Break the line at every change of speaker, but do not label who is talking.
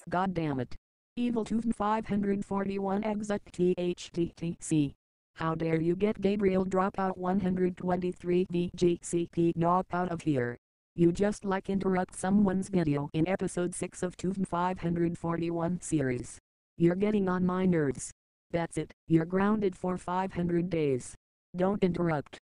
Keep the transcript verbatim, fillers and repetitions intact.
God damn it. Evil T E W V M five forty-one EXE T H D T C. How dare you get Gabriel Dropout one twenty-three D G C P knocked out of here. You just like interrupt someone's video in episode six of T E W V M five forty-one series. You're getting on my nerves. That's it, you're grounded for five hundred days. Don't interrupt.